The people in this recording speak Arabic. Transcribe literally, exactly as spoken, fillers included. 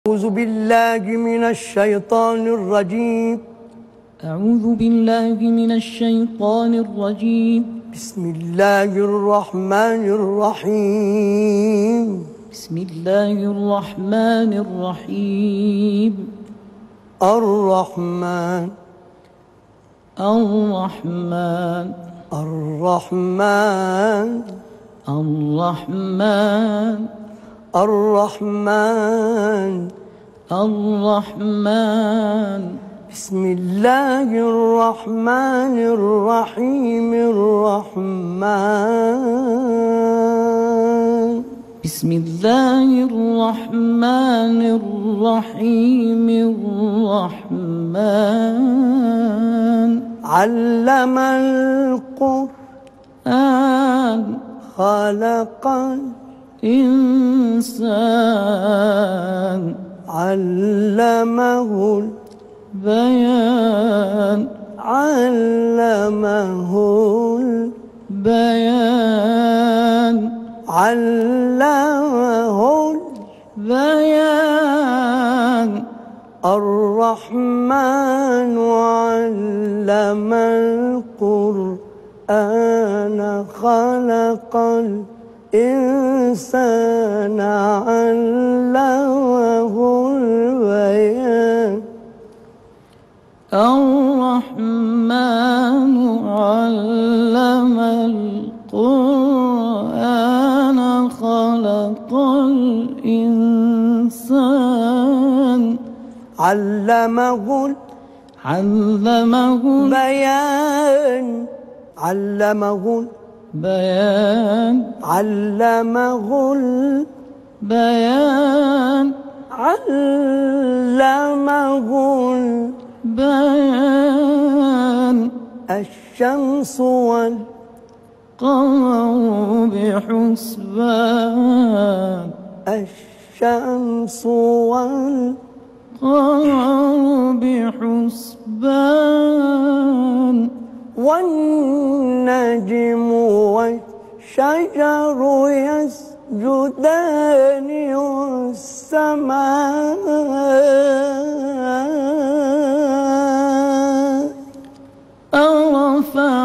أعوذ بالله من الشيطان الرجيم. أعوذ بالله من الشيطان الرجيم. بسم الله الرحمن الرحيم. بسم الله الرحمن الرحيم. الرحمن الرحمن الرحمن الرحمن الرحمن الرحمن بسم الله الرحمن الرحيم. الرحمن بسم الله الرحمن الرحيم. الرحمن علم القرآن خلق الإنسان علمه البيان علمه البيان علمه البيان الرحمن علم القرآن خلق الإنسان علمه البيان الرحمن علم القرآن خلق الإنسان علمه علمه البيان علمه البيان علمه البيان علمه البيان الشمس والقمر بحسبان الشمس والقمر قمر بحسبان والنجم والشجر يسجدان والسماء رفع